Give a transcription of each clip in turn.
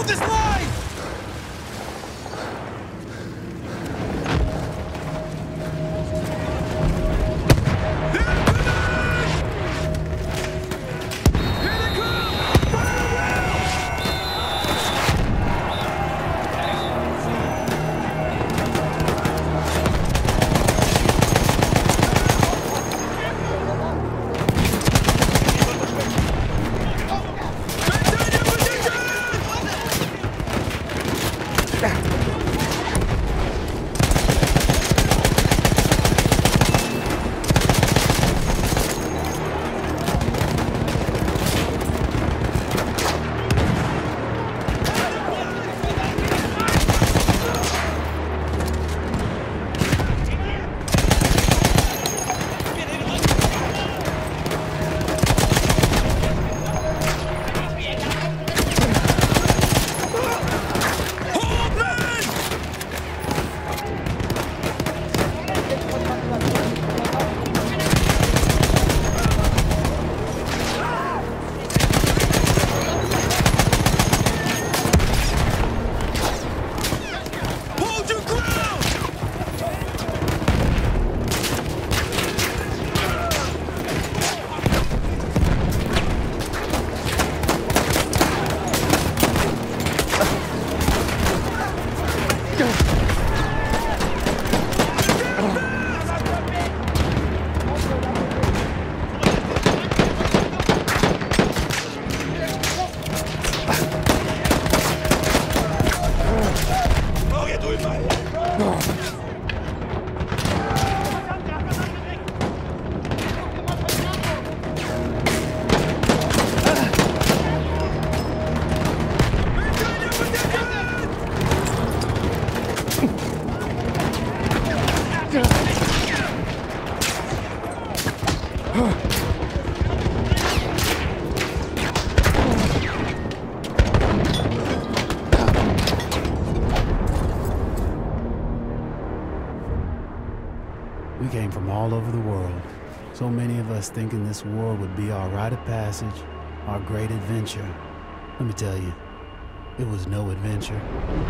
this line! We came from all over the world. So many of us thinking this war would be our rite of passage, our great adventure. Let me tell you, it was no adventure.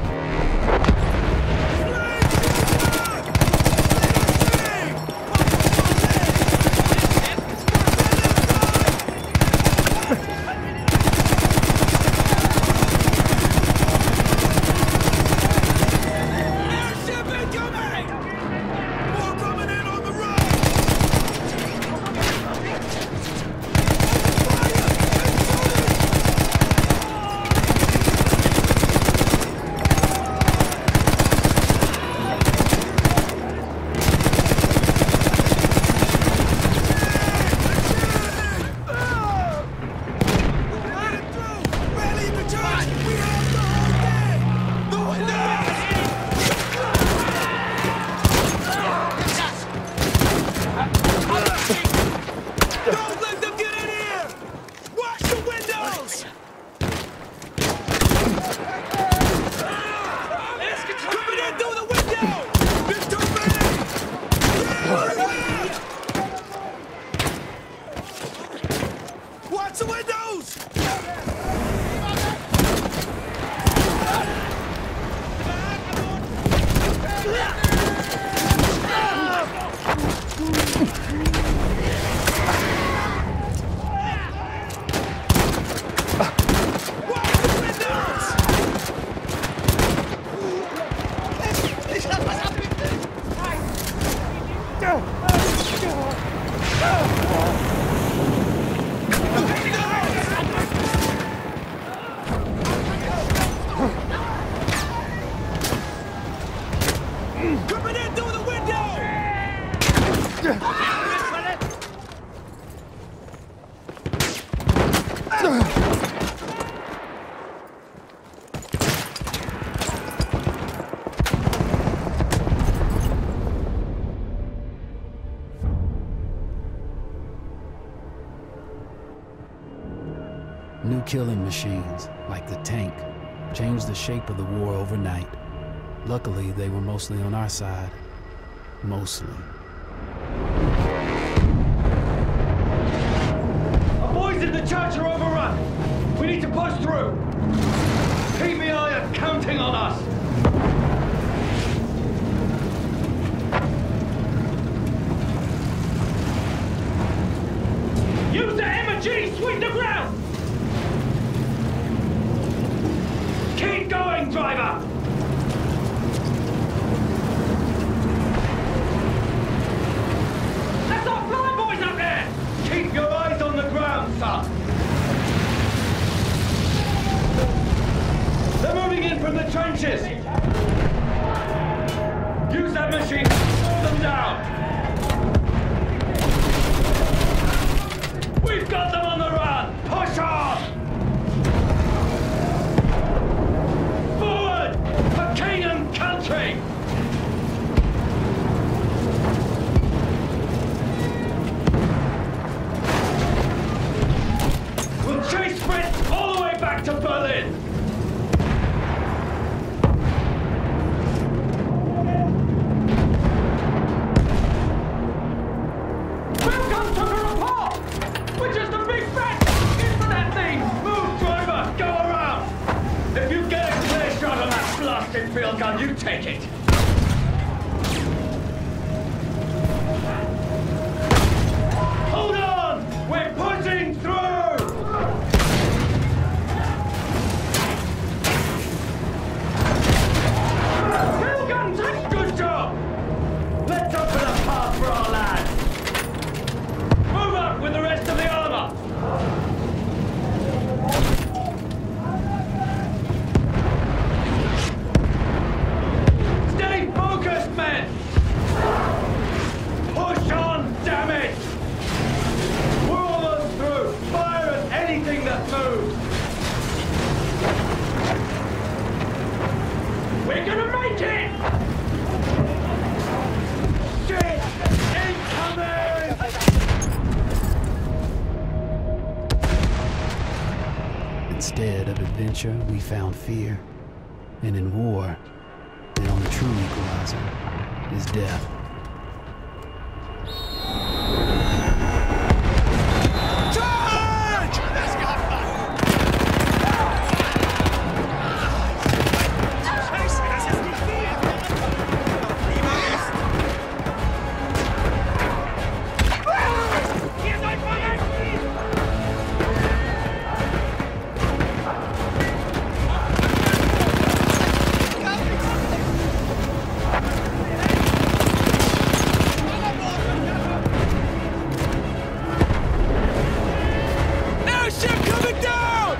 Watch the windows! Coming in through the window! New killing machines, like the tank, changed the shape of the war overnight. Luckily, they were mostly on our side. Mostly. Our boys in the church are overrun! We need to push through! PBI are counting on us! Use the M&G! Sweep the ground! Keep going, driver! That's our flying boys up there! Keep your eyes on the ground, son! They're moving in from the trenches! Use that machine to slow them down! We've got them on the run! Push on! Forward! For king and country! We'll chase sprint all the way back to Berlin! Welcome to the report! We're just a big fat into that thing! Move, driver! Go around! If you get a clear shot on that blasted field gun, you take it! Hold on! We're pushing through! Field gun, good job! Let's open a path for our lads! Move up with the rest of the armor! Stay focused, men! Push on, damn it! We're almost through! Fire at anything that moves! We're gonna make it! Shit! Incoming! Instead of adventure, we found fear. And in war, the only true equalizer is death. Charge! Let's go! Scheiße, das ist nicht viel! Niemals! Ihr seid verreckt! Airship coming down!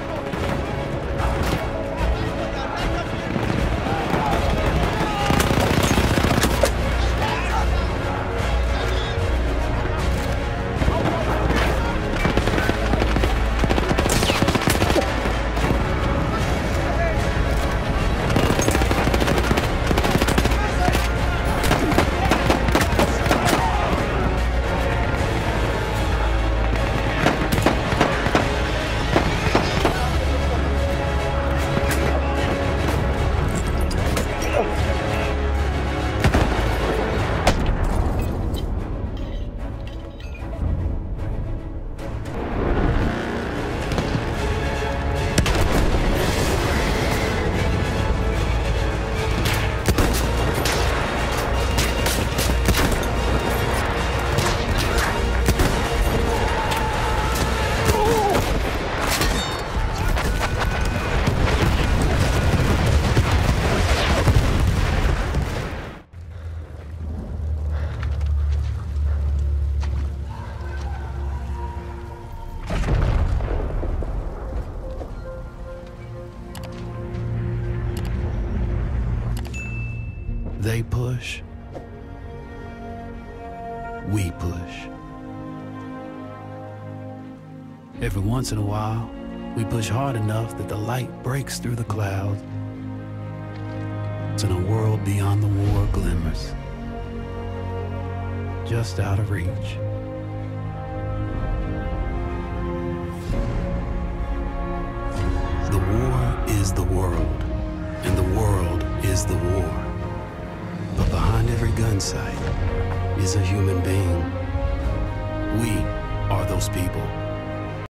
They push. We push. Every once in a while, we push hard enough that the light breaks through the clouds. And a world beyond the war glimmers, just out of reach. The war is the world, and the world is the war. But behind every gun sight is a human being. We are those people.